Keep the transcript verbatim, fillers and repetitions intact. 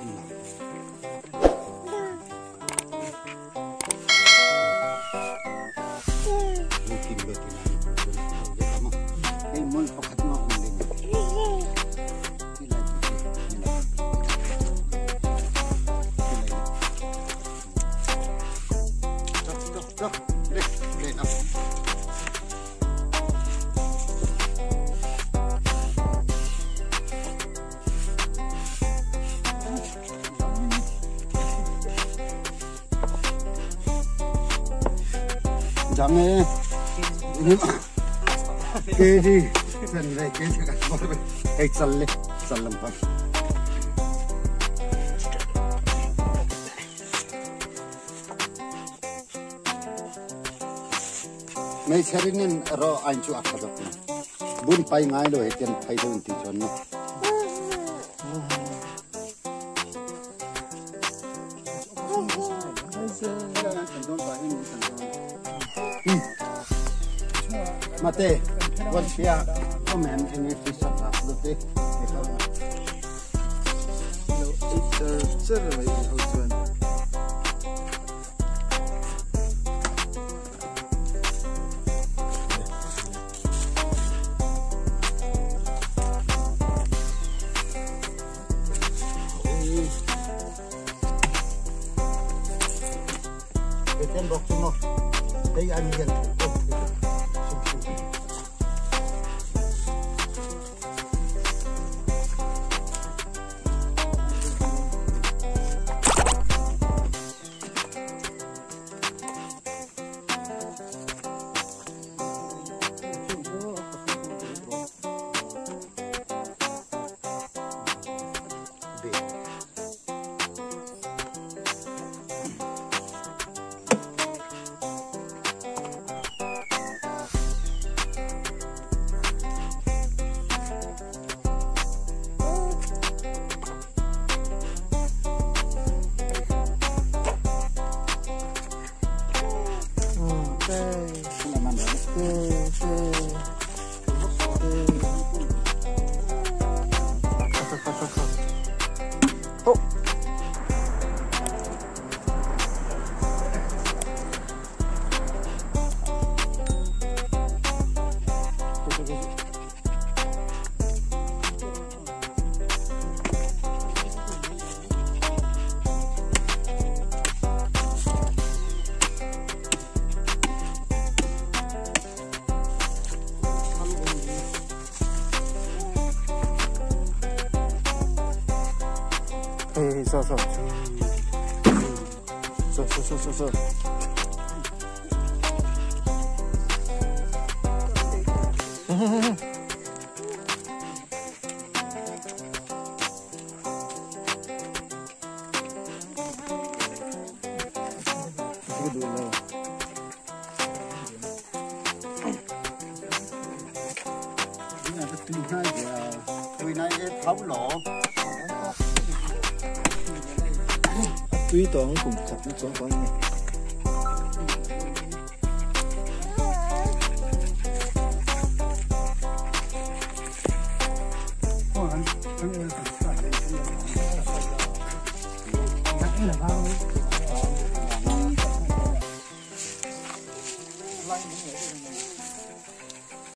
Jangan ini kiri sendiri kiri kan boleh ek salle sallam pak मैं शरीर रो आंचु आखा जाता हूँ बुन पाई माय लो है तेन पाई तो उनती चोन्नो मते वर्षिया तो मैं इन्हें फिशर लाभ लोटे लो इधर चल रही है होचन Kita bok semua, dari anian. Hey, so so so so so so so. Tuy toán cùng chặt nó toán toán này. Hãy subscribe cho kênh Ghiền Mì Gõ để không bỏ lỡ những video hấp dẫn.